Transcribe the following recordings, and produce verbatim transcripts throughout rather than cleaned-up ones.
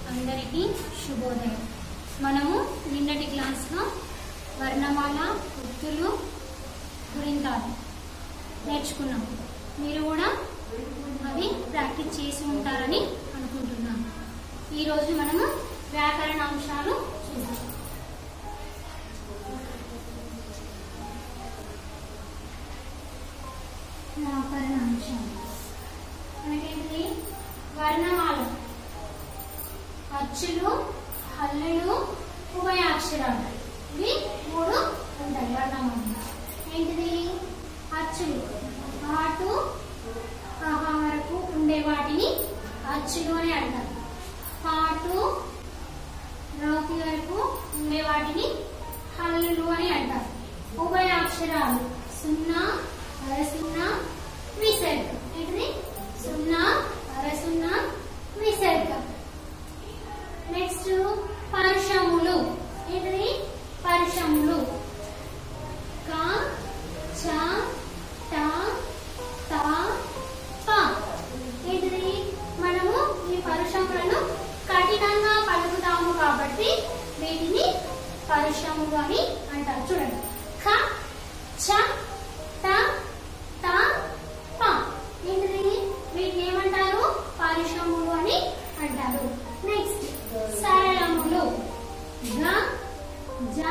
అందరికీ శుభోదయం. మనము నిన్నటి క్లాస్లో వర్ణమాల గుర్తులు గురింతాలు నేర్చుకున్నాం. మీరు కూడా అవి ప్రాక్టీస్ చేసి ఉంటారని అనుకుంటున్నాను. ఈరోజు మనము వ్యాకరణ అంశాలు చూద్దాం. వ్యాకరణ అంశాలు మనకేంటి? వర్ణమాల అచ్చులు, హల్లులు, ఉభయాక్షరాలు, ఇవి మూడు ఉంటాయి వర్ణమాల. ఏంటిది? అచ్చులు ఆటు ఆహా వరకు ఉండే వాటిని అచ్చులు అని అంటారు. పాటు రాతి వరకు ఉండే వాటిని హల్లులు అని అంటారు. ఉభయాక్షరాలు సున్నా, అర సున్నా, విసర్గ. ఏంటిది? సున్నా, అర సున్నా, విసర్గ. నెక్స్ట్ పరుషములు. ఏంటిది? పరుషములు క, చ, ట, త, ప. ఏంటిది? మనము ఈ పరుషములను కఠినంగా పలుకుతాము కాబట్టి వీటిని పరుషములు అని అంటారు. చూడండి, ఖ, చ, ట, త, ప. ఏంటిది? వీటిని ఏమంటారు? పరుషములు అని అంటారు. నెక్స్ట్ సరళములు గ, జ,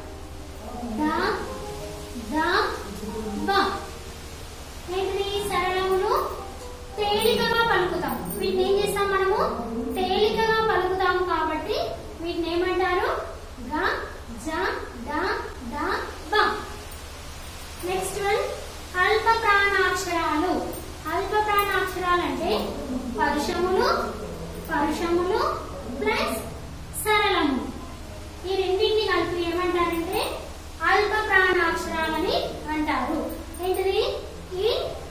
ద, ద, బ. ఏంటిది? సరళములు తేలికగా పలుకుతాం. వీటిని ఏం చేస్తాం? మనము తేలికగా పలుకుతాము కాబట్టి వీటిని ఏమంటారు? గ, జ, ద, ద, బ. నెక్స్ట్ వన్ అల్ప ప్రాణాక్షరాలు. అల్ప ప్రాణాక్షరాలు అంటే పరుషములు, పరుషములు ప్లస్ సరళము. ఈ రెండింటిని కలిపి ఏమంటారంటే అల్ప ప్రాణాక్షరాలని అంటారు. ఏంటిది? ఈ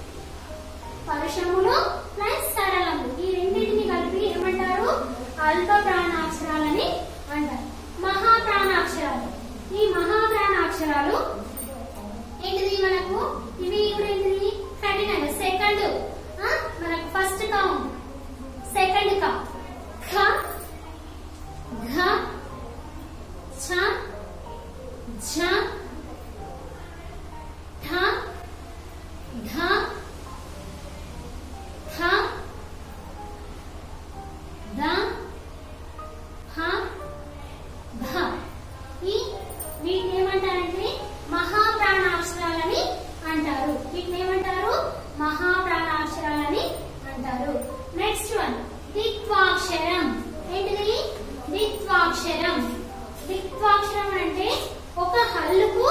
పరుషములు ప్లస్ సరళము ఈ రెండింటిని కలిపి ఏమంటారు? అల్ప ప్రాణాక్షరాలని అంటారు. మహాప్రాణాక్షరాలు. ఈ మహాప్రాణాక్షరాలు ఏంటిది? మనకు ఇవి ఇప్పుడు ఏంటిది? కఠినంగా సెకండ్ మనకు ఫస్ట్ కౌంట్, సెకండ్ కా ఖ, ఘ, ఛ, ఝ, ఠ, ఢ, థ, ద, హ, భ. ఈ వీటిని ఏమంటారంటే మహాప్రాణాక్షరాలని అంటారు. వీటిని ఏమంటారు? మహాప్రాణాక్షరాలని అంటారు. నెక్స్ట్ వన్ దిత్వాక్షరం. ఏంటిది? దిత్వాక్షరం. దిత్వాక్షరం అంటే ఒక హల్లుకు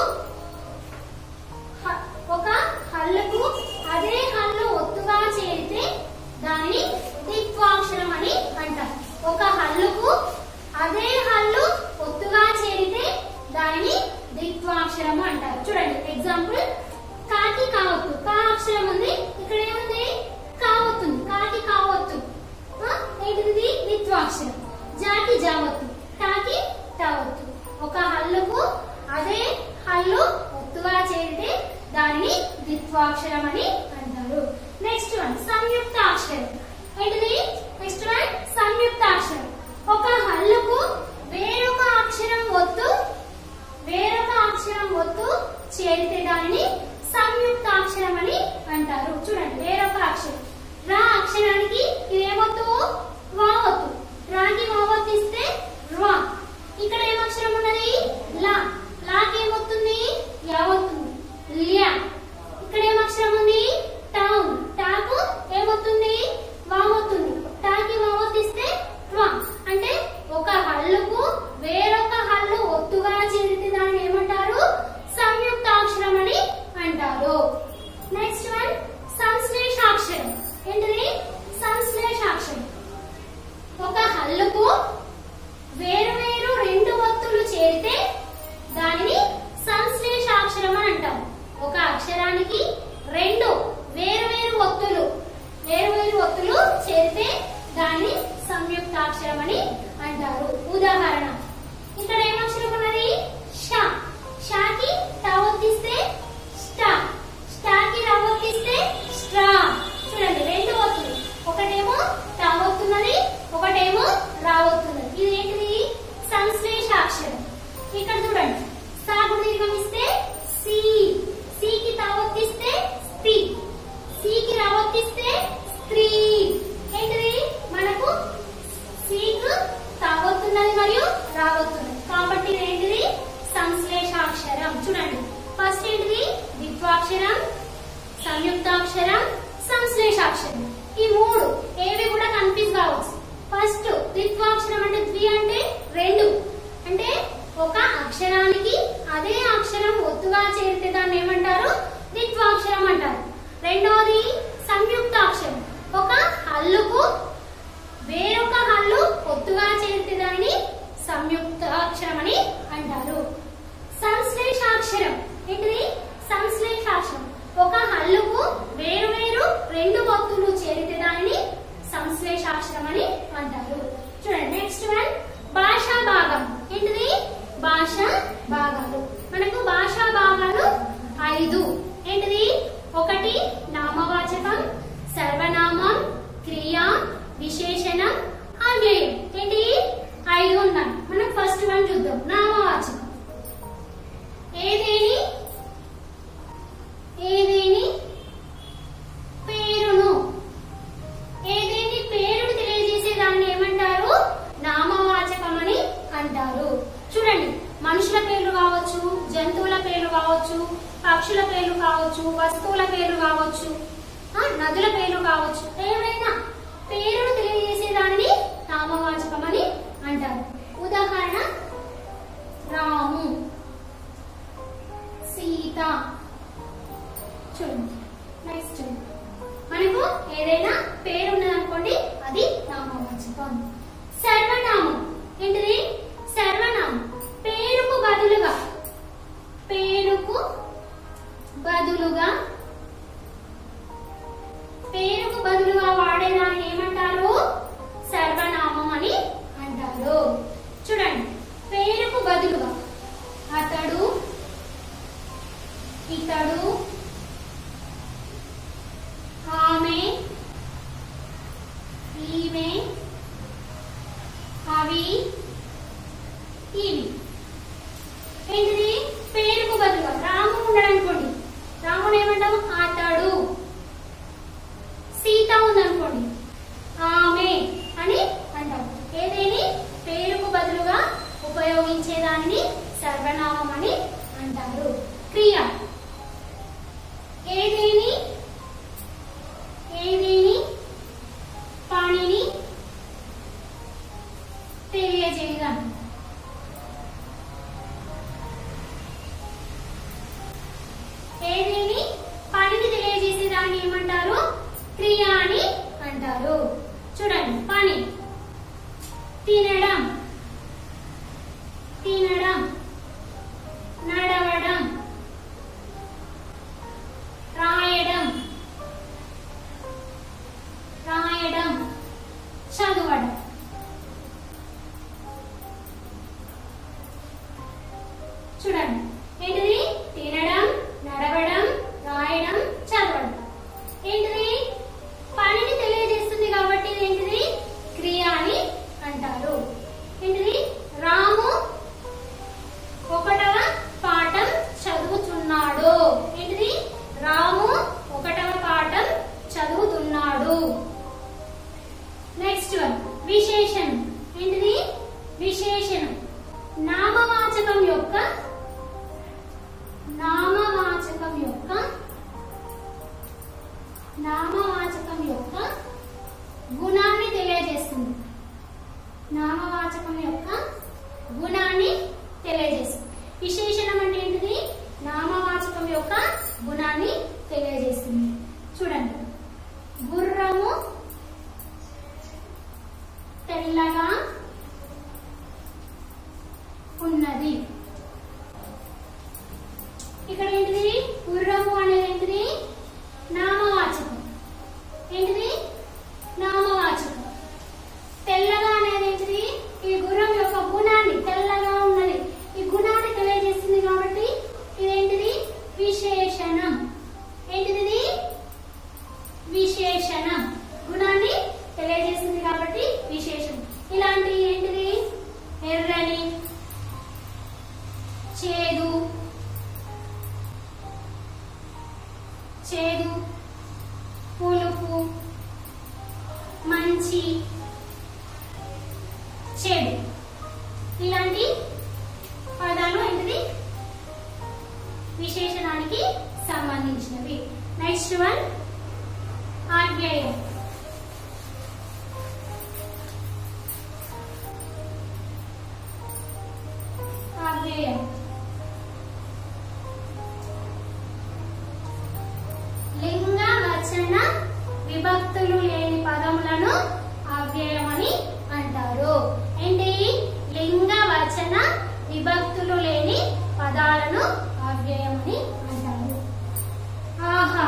ఒక హల్లుకు అదే హల్లు ఒత్తుగా చేరితే దానిని దిత్వాక్షరం అని అంటారు. ఒక హల్లుకు అదే హల్లు ఒత్తుగా చేరితే దానిని దిత్వాక్షరం అంటారు. చూడండి ఎగ్జాంపుల్, కాకి కావత్తు. కా అక్షరం ఉంది, ఇక్కడ ఏముంది? కావత్తుంది. కాకి కావత్తు ఏంటిది? దిత్వాక్షరం. జాకి జావత్తు, టాకి టావత్తు. ఒక హల్లుకు అదే హల్లు ఒత్తుగా చేరితే దానిని ద్విత్వాక్షరం అని అంటారు. నెక్స్ట్ వన్ సంయుక్తాక్షరం. ఏంటిది? నెక్స్ట్ వన్ సంయుక్తాక్షరం. ఒక హల్లుకు వేరొక అక్షరం ఒత్తు వేరొక అక్షరం ఒత్తు చేరితే దానిని సంయుక్తాక్షరం అని అంటారు. చూడండి, వేరొక అక్షరం రా అక్షరానికి ఇదేమొత్తు? వా ఒత్తు. రాకి వా ఒత్తు ఇస్తే రా. ఇక్కడ ఏమక్షరం ఉన్నది? లా. లాకి ఏమొత్తుంది? యా ఒత్తుంది. ల్యా. ఇక్కడ ఏమక్షరం ఉంది? టౌన్. టాకు ఏమొత్తుంది? వా ఒత్తుంది. టాకి వా ఒత్తిస్తే వా. అంటే ఒక హల్లుకు వేరొక హల్లు ఒత్తుగా చేరితే దాన్ని ఏమంటారు? సంయుక్తాక్షరం అని అంటారు. నెక్స్ట్ వన్ సంశ్లేషాక్షరం. ఏంటిది? సంశ్లేషాక్షరం. ఒక హల్లుకు వేరు వేరు రెండు ఒత్తులు చేరితే దానిని సంశ్లేషాక్షరం అని అంటాం. ఒక అక్షరానికి రెండు వేరు వేరు ఒత్తులు వేరు వేరు ఒత్తులు చేరితే దాన్ని సంయుక్తాక్షరం అని అంటారు. ఉదాహరణ, ఇక్కడ ఏమక్షరం ఉన్నది? ష. షాకి ట ఒత్తిస్తే స్టా. స్టాకి ర ఒత్తిస్తే స్ట్రా. చూడండి, రెండు ఒత్తులు. ఒకటేమో ట ఒత్తున్నది, ఒకటేమో రా ఒత్తున్నది. ఇక్కడ చూడండి, సాగు దీర్ఘం ఇస్తే సి, సికి తావొత్తిస్తే స్త్రీ, సికి రావొత్తిస్తే స్త్రీ. ఏంటిది మనకు సీకు తావొత్తున్నది మరియు రావొత్తున్నది కాబట్టి ఏంటిది సంశ్లేషాక్షరం. చూడండి ఫస్ట్ ఏంటిది ద్విత్వాక్షరం, సంయుక్తాక్షరం, సంశ్లేషాక్షరం. ఈ మూడు ఏవి కూడా కన్ఫ్యూజ్ కావచ్చు. ఫస్ట్ ద్విత్వాక్షరం అంటే ద్వి అంటే రెండు, అంటే ఒక అక్షరానికి అదే అక్షరం ఒత్తుగా చేరితే దాన్ని ఏమంటారు ద్విత్వాక్షరం అంటారు. రెండవది సంయుక్తాక్షరం, ఒక హల్లుకు వేరొక హల్లు ఒత్తుగా చేరితే దానిని సంయుక్తాక్షరం అని అంటారు. సంశ్లేషాక్షరం ఏంటిది సంశ్లేషాక్షరం, ఒక హల్లుకు వేరు వేరు రెండు ఒత్తులు చేరితే దానిని సంశ్లేషాక్షరం అని అంటారు. చూడండి నెక్స్ట్ వన్ భాషా భాగం. ఏంటిది భాషా భాగాలు. మనకు భాషా భాగాలు ఐదు. ఏంటిది ఒకటి నామవాచకం, సర్వనామం, క్రియ, విశేషణం, అవ్యయం. ఏంటి ఐదు ఉన్నాయి. మనం ఫస్ట్ వన్ చూద్దాం. నామవాచకం ఏదేని ఏదేని పేరును, ఏదేని పేరును తెలియజేసే దాన్ని ఏమంటారు నామవాచకం అని అంటారు. చూడండి మనుషుల పేర్లు కావచ్చు, జంతువుల పేర్లు కావచ్చు, పక్షుల పేర్లు కావచ్చు, వస్తువుల పేర్లు కావచ్చు, నదుల పేర్లు కావచ్చు, ఏమైనా పేరును తెలియజేసే దానిని నామవాచకం అని అంటారు. ఉదాహరణ రాము, సీత. చూడండి నెక్స్ట్ మనకు ఏదైనా పేరు ఉన్నదనుకోండి అది నామవాచకం. సర్వనామం ఏంటిది సర్వనామం పేరుకు బదులుగా, పేరుకు బదులుగా పేరుకు బదులుగా వాడేదాన్ని ఏమంటారు సర్వనామం అని అంటారు. చూడండి పేరుకు బదులుగా అతడు, ఇతడు, ఆమె, ఈమె, అవి, ఇవి. ఏంటిది పేరుకు బదులుగా. రాము ఉన్నాడు అనుకోండి, రాముడు ఏమంటాం అతడు. సీత ఉందనుకోండి ఆమె అని అంటాం. ఏదేని పేరుకు బదులుగా ఉపయోగించేదాన్ని సర్వనామం అని అంటారు. క్రియ ఏదేని ఏదేని పనిని తెలియజేయడం. ఏదేని పనిని తెలియజేసే దాన్ని ఏమంటారు క్రియ అని అంటారు. చూడండి పని తినడం, తినడం, నడవడం, రాయడం, రాయడం, చదవడం. చూడండి ఏంటిది తినడం, నడవడం, రాయడం, చదవడం. ఏంటిది పనిని తెలియజేస్తుంది కాబట్టి ఏంటిది క్రియ అని అంటారు. ఏంటిది రాము ఒకటవ పాఠం చదువుతున్నాడు. ఏంటిది రాము ఒకటవ పాఠం చదువుతున్నాడు. నెక్స్ట్ వన్ విశేషణం. ఏంటిది విశేషణం నామవాచకం యొక్క నామవాచకం యొక్క నామవాచకం యొక్క గుణాన్ని తెలియజేస్తుంది. నామవాచకం యొక్క గుణాన్ని తెలియజేస్తుంది. విశేషణం అంటే ఏంటిది నామవాచకం యొక్క గుణాన్ని తెలియజేస్తుంది. చూడండి గుర్రము తెల్లగా ఉన్నది. ఇక్కడ ఏంటిది గుర్రము అనేది ఏంటిది నామవాచకం. ఏంటిది నామవాచకం. తెల్లగా అనేది ఏంటిది ఈ గుర్రం యొక్క గుణాన్ని, తెల్లగా ఉన్నది ఈ గుణాన్ని తెలియజేస్తుంది కాబట్టి ఇదేంటిది విశేషణం. ఏంటిది విశేషణం గుణాన్ని తెలియజేస్తుంది కాబట్టి విశేషణం. ఇలాంటి ఏంటిది ఎర్రని, చేదు, చేదు, పులుపు, మంచి, చెడు. ఇలాంటి పదాలు ఏంటిది విశేషణానికి సంబంధించినవి. నెక్స్ట్ వన్ అవ్యయం. అవ్యయం లింగ వచన విభక్తులు లేని పదములను అవ్యయమని అంటారు. ఏంటి? లింగ వచన విభక్తులు లేని పదాలను అవ్యయమని అంటారు. ఆహా,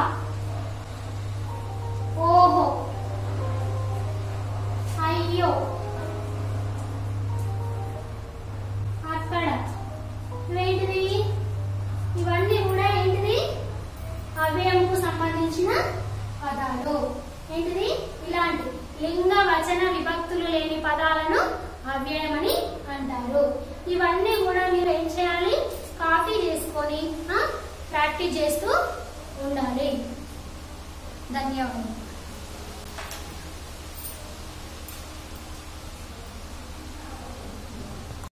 ఓహో, అయ్యో, అక్కడ. ఇవేంటిది? ఇవన్నీ కూడా ఏంటిది అవ్యయంకు సంబంధించిన పదాలు. ఏంటిది? ఇలాంటి లింగ వచన విభక్తులు లేని పదాలను అవ్యయమని అంటారు. ఇవన్నీ కూడా మీరు ఏం చేయాలి? కాపీ చేసుకొని ప్రాక్టీస్ చేస్తూ ఉండాలి. ధన్యవాదాలు.